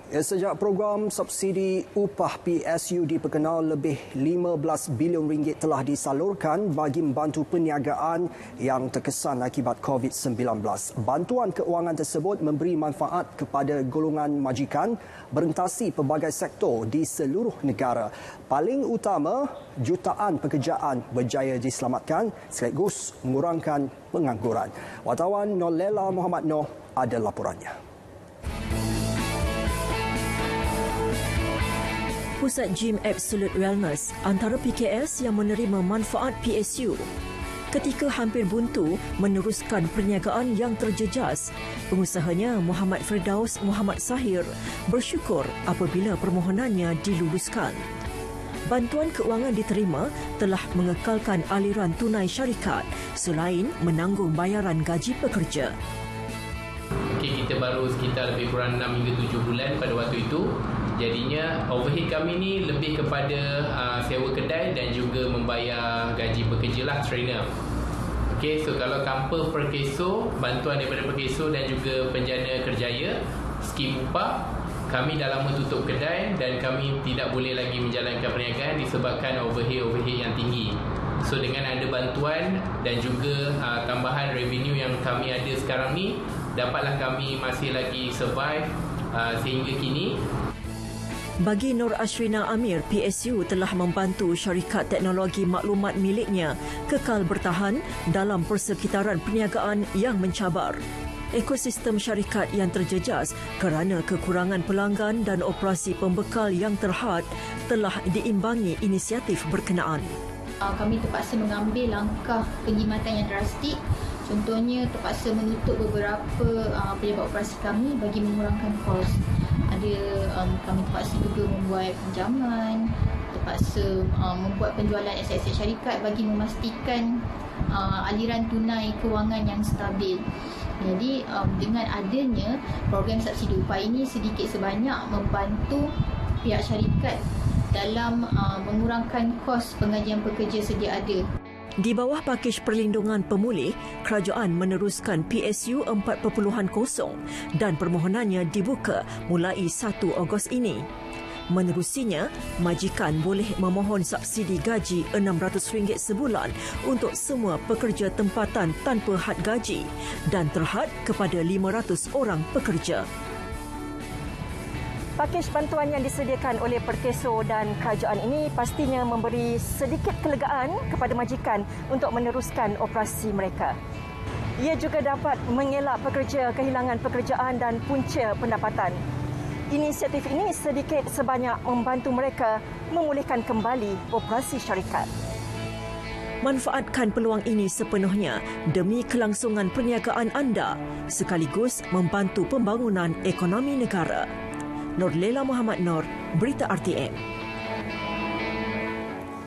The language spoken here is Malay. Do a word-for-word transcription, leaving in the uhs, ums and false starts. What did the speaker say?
Ya, sejak program subsidi upah P S U diperkenal, lebih lima belas bilion ringgit telah disalurkan bagi membantu perniagaan yang terkesan akibat COVID sembilan belas. Bantuan keuangan tersebut memberi manfaat kepada golongan majikan berentasi pelbagai sektor di seluruh negara. Paling utama, jutaan pekerjaan berjaya diselamatkan sekaligus mengurangkan pengangguran. Wartawan Norlela Muhammad Noh ada laporannya. Pusat Gym Absolute Wellness antara P K S yang menerima manfaat P S U. Ketika hampir buntu meneruskan perniagaan yang terjejas, pengusahanya Muhammad Firdaus Muhammad Sahir bersyukur apabila permohonannya diluluskan. Bantuan keuangan diterima telah mengekalkan aliran tunai syarikat selain menanggung bayaran gaji pekerja. Okay, kita baru sekitar lebih kurang enam hingga tujuh bulan pada waktu itu. Jadinya overhead kami ni lebih kepada uh, sewa kedai dan juga membayar gaji pekerja lah, trainer. Okay, so kalau tanpa Perkeso, bantuan daripada Perkeso dan juga Penjana Kerjaya, skim upah, kami dah lama tutup kedai dan kami tidak boleh lagi menjalankan perniagaan disebabkan overhead-overhead yang tinggi. So dengan ada bantuan dan juga uh, tambahan revenue yang kami ada sekarang ni, dapatlah kami masih lagi survive uh, sehingga kini. Bagi Nur Ashrina Amir, P S U telah membantu syarikat teknologi maklumat miliknya kekal bertahan dalam persekitaran perniagaan yang mencabar. Ekosistem syarikat yang terjejas kerana kekurangan pelanggan dan operasi pembekal yang terhad telah diimbangi inisiatif berkenaan. Kami terpaksa mengambil langkah penjimatan yang drastik. Contohnya terpaksa menutup beberapa uh, pejabat operasi kami bagi mengurangkan kos. Ada um, kami terpaksa juga membuat pinjaman, terpaksa um, membuat penjualan aset-aset syarikat bagi memastikan uh, aliran tunai kewangan yang stabil. Jadi um, dengan adanya program subsidi upah ini sedikit sebanyak membantu pihak syarikat dalam uh, mengurangkan kos penggajian pekerja sedia ada. Di bawah pakej perlindungan pemulih, kerajaan meneruskan P S U empat titik kosong dan permohonannya dibuka mulai satu Ogos ini. Menerusinya, majikan boleh memohon subsidi gaji enam ratus ringgit sebulan untuk semua pekerja tempatan tanpa had gaji dan terhad kepada lima ratus orang pekerja. Pakej bantuan yang disediakan oleh Perkeso dan kerajaan ini pastinya memberi sedikit kelegaan kepada majikan untuk meneruskan operasi mereka. Ia juga dapat mengelak pekerja kehilangan pekerjaan dan punca pendapatan. Inisiatif ini sedikit sebanyak membantu mereka memulihkan kembali operasi syarikat. Manfaatkan peluang ini sepenuhnya demi kelangsungan perniagaan anda sekaligus membantu pembangunan ekonomi negara. Norlela Muhammad Nur, Berita R T M.